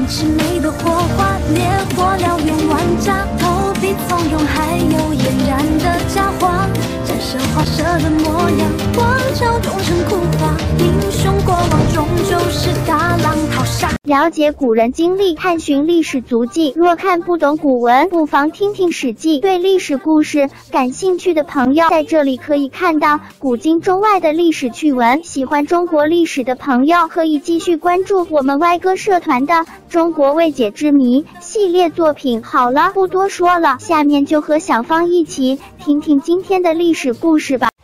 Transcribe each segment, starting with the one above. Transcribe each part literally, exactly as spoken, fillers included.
魑魅的火花，烈火燎原万丈，投笔从容，还有嫣然的假话，战神画蛇的模样，王朝终成枯花，英雄过往终究是大浪淘沙。 了解古人经历，探寻历史足迹。若看不懂古文，不妨听听《史记》。对历史故事感兴趣的朋友，在这里可以看到古今中外的历史趣闻。喜欢中国历史的朋友，可以继续关注我们歪哥社团的《中国未解之谜》系列作品。好了，不多说了，下面就和小芳一起听听今天的历史故事吧。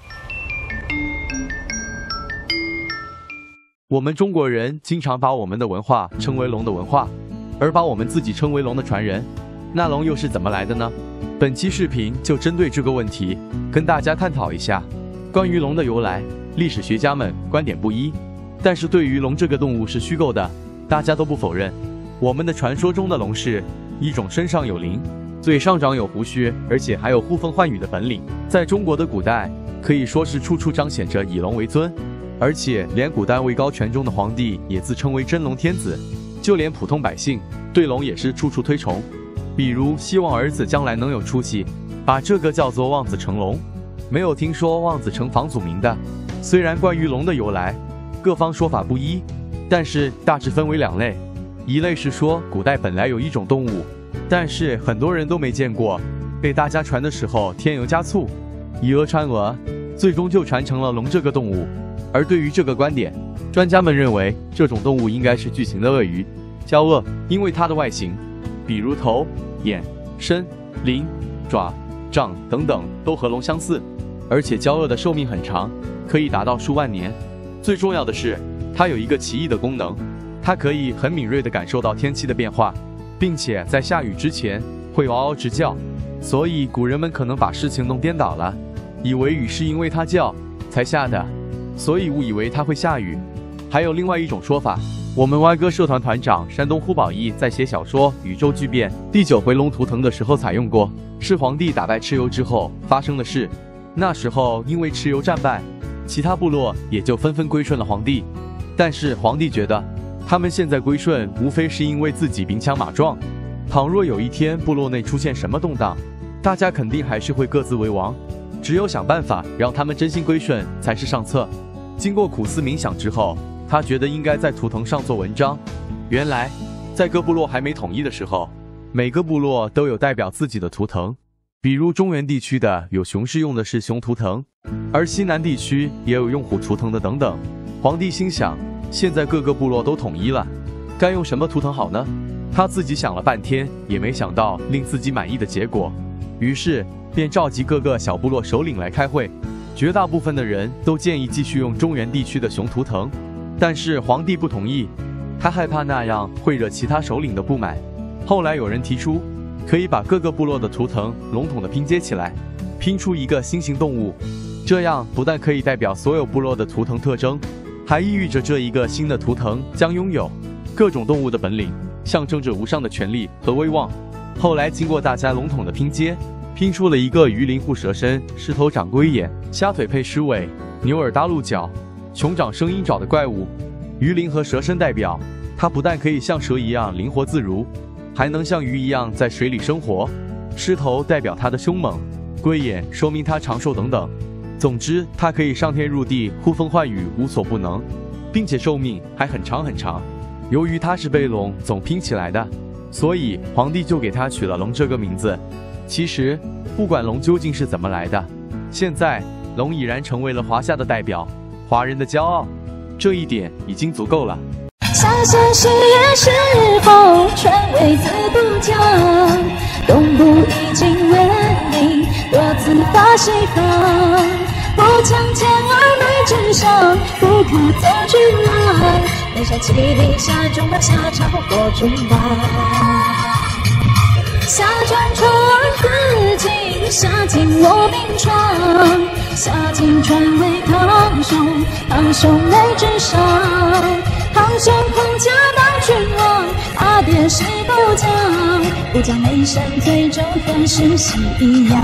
我们中国人经常把我们的文化称为龙的文化，而把我们自己称为龙的传人。那龙又是怎么来的呢？本期视频就针对这个问题跟大家探讨一下。关于龙的由来，历史学家们观点不一，但是对于龙这个动物是虚构的，大家都不否认。我们的传说中的龙是一种身上有鳞，嘴上长有胡须，而且还有呼风唤雨的本领。在中国的古代，可以说是处处彰显着以龙为尊。而且连古代位高权重的皇帝也自称为真龙天子，就连普通百姓对龙也是处处推崇，比如希望儿子将来能有出息，把这个叫做望子成龙。没有听说望子成房祖名的。虽然关于龙的由来各方说法不一，但是大致分为两类。一类是说古代本来有一种动物，但是很多人都没见过，被大家传的时候添油加醋，以讹传讹，最终就传成了龙这个动物。而对于这个观点，专家们认为这种动物应该是巨型的鳄鱼。骄鳄因为它的外形，比如头、眼、身、鳞、爪、杖等等都和龙相似，而且骄鳄的寿命很长，可以达到数万年。最重要的是，它有一个奇异的功能，它可以很敏锐地感受到天气的变化，并且在下雨之前会嗷嗷直叫。所以古人们可能把事情弄颠倒了，以为雨是因为它叫才下的，所以误以为它会下雨。还有另外一种说法，我们歪哥社团团长山东呼保义在写小说《宇宙巨变》第九回龙图腾的时候采用过，是皇帝打败蚩尤之后发生的事。那时候因为蚩尤战败，其他部落也就纷纷归顺了皇帝。但是皇帝觉得他们现在归顺无非是因为自己兵强马壮，倘若有一天部落内出现什么动荡，大家肯定还是会各自为王，只有想办法让他们真心归顺才是上策。经过苦思冥想之后，他觉得应该在图腾上做文章。原来在各部落还没统一的时候，每个部落都有代表自己的图腾，比如中原地区的有雄狮用的是熊图腾，而西南地区也有用虎图腾的等等。皇帝心想，现在各个部落都统一了，该用什么图腾好呢？他自己想了半天，也没想到令自己满意的结果，于是便召集各个小部落首领来开会。绝大部分的人都建议继续用中原地区的熊图腾，但是皇帝不同意，他害怕那样会惹其他首领的不满。后来有人提出，可以把各个部落的图腾笼统的拼接起来，拼出一个新型动物，这样不但可以代表所有部落的图腾特征，还意味着这一个新的图腾将拥有各种动物的本领，象征着无上的权力和威望。后来经过大家笼统的拼接，拼出了一个鱼鳞护蛇身、狮头长龟眼、虾腿配狮尾、牛耳搭鹿角、熊掌生鹰爪的怪物。鱼鳞和蛇身代表它不但可以像蛇一样灵活自如，还能像鱼一样在水里生活。狮头代表它的凶猛，龟眼说明它长寿等等。总之，它可以上天入地，呼风唤雨，无所不能，并且寿命还很长很长。由于它是被龙总拼起来的，所以皇帝就给它取了龙这个名字。其实不管龙究竟是怎么来的，现在龙已然成为了华夏的代表，华人的骄傲，这一点已经足够了。 想想十月时候，却为自不讲，东部已经闻名，多次发西方，不强健而美之上，不可走君王，留下启禀下中华下朝过中华。下转川而自尽，下尽我名创，下尽传为唐兄，唐兄为至上，唐兄孔家当君王，阿爹是不将，不将眉山最终分是夕阳。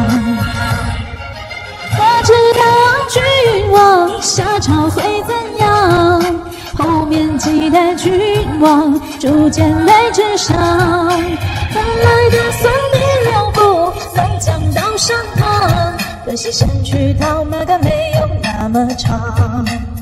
何知当君王，下朝会怎样？后面几代君王， 逐渐累至伤。本来打算你两步能将到山旁，可惜身躯道那个没有那么长。